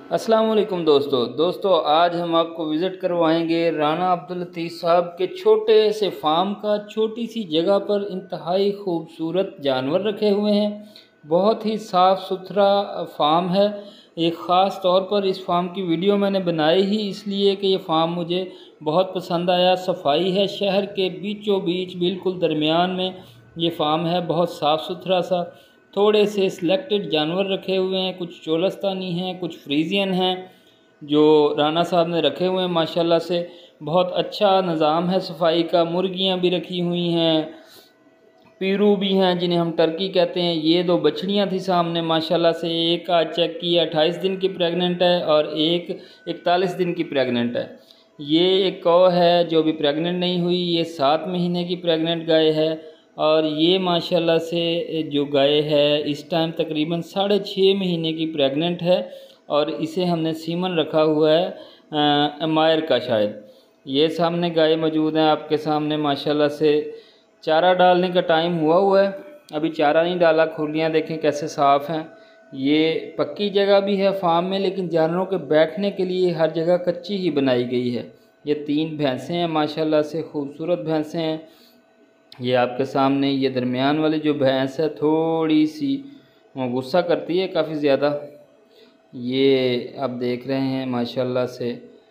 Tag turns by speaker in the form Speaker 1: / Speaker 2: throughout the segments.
Speaker 1: अस्सलाम वालेकुम दोस्तों आज हम आपको विज़िट करवाएंगे राना अब्दुल लतीफ़ साहब के छोटे से फार्म का। छोटी सी जगह पर इंतहाई खूबसूरत जानवर रखे हुए हैं। बहुत ही साफ़ सुथरा फार्म है। एक ख़ास तौर पर इस फार्म की वीडियो मैंने बनाई ही इसलिए कि ये फार्म मुझे बहुत पसंद आया। सफाई है, शहर के बीचों बीच बिल्कुल दरमियान में ये फार्म है। बहुत साफ़ सुथरा सा, थोड़े से सिलेक्टेड जानवर रखे हुए हैं। कुछ चोलस्तानी हैं, कुछ फ्रीजियन हैं जो राना साहब ने रखे हुए हैं। माशाल्लाह से बहुत अच्छा निज़ाम है सफाई का। मुर्गियां भी रखी हुई हैं, पीरू भी हैं जिन्हें हम टर्की कहते हैं। ये दो बछड़ियां थी सामने माशाल्लाह से। एक आज चेक किया 28 दिन की प्रेग्नेंट है और एक 41 दिन की प्रेग्नेंट है। ये एक कौ है जो भी प्रेग्नेंट नहीं हुई। ये 7 महीने की प्रेग्नेंट गाय है और ये माशाल्लाह से जो गाय है इस टाइम तकरीबन 6.5 महीने की प्रेग्नेंट है और इसे हमने सीमन रखा हुआ है एमायर का शायद। ये सामने गाय मौजूद है आपके सामने माशाल्लाह से। चारा डालने का टाइम हुआ है, अभी चारा नहीं डाला। खुलियाँ देखें कैसे साफ़ हैं। ये पक्की जगह भी है फार्म में, लेकिन जानवरों के बैठने के लिए हर जगह कच्ची ही बनाई गई है। ये 3 भैंसें हैं माशाल्लाह से, खूबसूरत भैंसें हैं। ये आपके सामने ये दरमियान वाली जो भैंस है थोड़ी सी वो गुस्सा करती है काफ़ी ज़्यादा। ये आप देख रहे हैं माशाल्लाह से।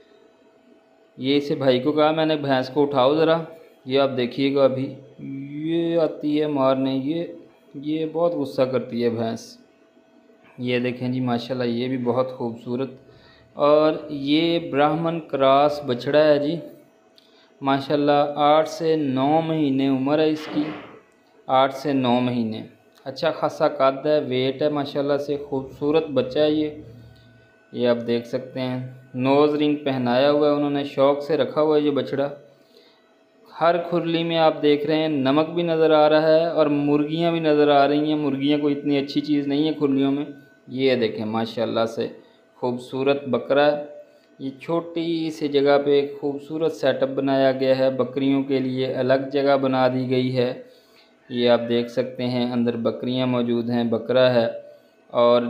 Speaker 1: ये इसे भाई को कहा मैंने भैंस को उठाओ ज़रा, ये आप देखिएगा अभी ये आती है मारने। ये बहुत गुस्सा करती है भैंस। ये देखें जी माशाल्लाह, ये भी बहुत खूबसूरत। और ये ब्राह्मण क्रॉस बछड़ा है जी माशाल्लाह। 8 से 9 महीने उम्र है इसकी, 8 से 9 महीने। अच्छा खासा कद है, वेट है माशाल्लाह से। खूबसूरत बच्चा है ये आप देख सकते हैं। नोज़ रिंग पहनाया हुआ है उन्होंने, शौक़ से रखा हुआ है ये बछड़ा। हर खुरली में आप देख रहे हैं नमक भी नज़र आ रहा है और मुर्गियां भी नज़र आ रही हैं। मुर्गियां कोई इतनी अच्छी चीज़ नहीं है खुरलियों में। ये देखें माशाल्लाह से खूबसूरत बकरा है। ये छोटी सी जगह पे खूबसूरत सेटअप बनाया गया है। बकरियों के लिए अलग जगह बना दी गई है। ये आप देख सकते हैं अंदर बकरियां मौजूद हैं, बकरा है और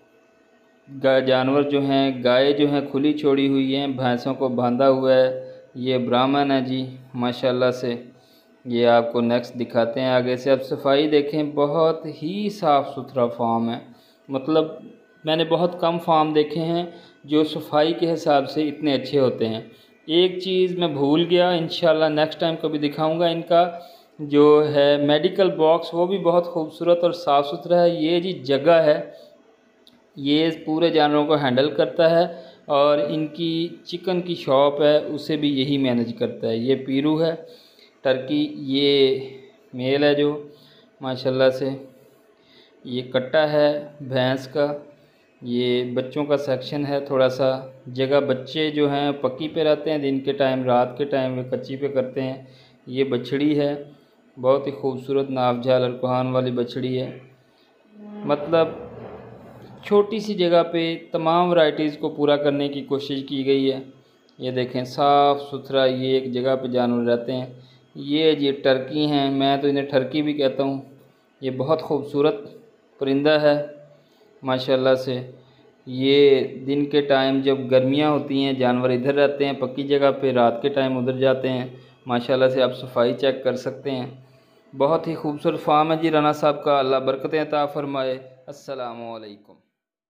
Speaker 1: जानवर जो हैं, गाय जो हैं खुली छोड़ी हुई हैं, भैंसों को बांधा हुआ है। ये ब्राह्मण है जी माशाल्लाह से। ये आपको नेक्स्ट दिखाते हैं आगे से। अब सफाई देखें, बहुत ही साफ़ सुथरा फार्म है। मतलब मैंने बहुत कम फार्म देखे हैं जो सफाई के हिसाब से इतने अच्छे होते हैं। एक चीज़ मैं भूल गया, इंशाल्लाह नेक्स्ट टाइम कभी दिखाऊंगा। इनका जो है मेडिकल बॉक्स वो भी बहुत खूबसूरत और साफ़ सुथरा है। ये जी जगह है, ये पूरे जानवरों को हैंडल करता है और इनकी चिकन की शॉप है उसे भी यही मैनेज करता है। ये पीरू है टर्की, ये मेल है जो माशाल्लाह से। ये कट्टा है भैंस का। ये बच्चों का सेक्शन है। थोड़ा सा जगह बच्चे जो हैं पक्की पे रहते हैं दिन के टाइम, रात के टाइम वे कच्ची पे करते हैं। ये बछड़ी है, बहुत ही खूबसूरत नाभजाल अरकोहान वाली बछड़ी है। मतलब छोटी सी जगह पे तमाम वैरायटीज़ को पूरा करने की कोशिश की गई है। ये देखें साफ़ सुथरा, ये एक जगह पे जानवर रहते हैं। ये टर्की हैं, मैं तो इन्हें टर्की भी कहता हूँ। ये बहुत खूबसूरत परिंदा है माशाल्लाह से। ये दिन के टाइम जब गर्मियाँ होती हैं जानवर इधर रहते हैं पक्की जगह पे, रात के टाइम उधर जाते हैं माशाल्लाह से। आप सफाई चेक कर सकते हैं। बहुत ही खूबसूरत फार्म है जी राना साहब का। अल्लाह बरकतें अता फ़रमाए। अस्सलामु अलैकुम।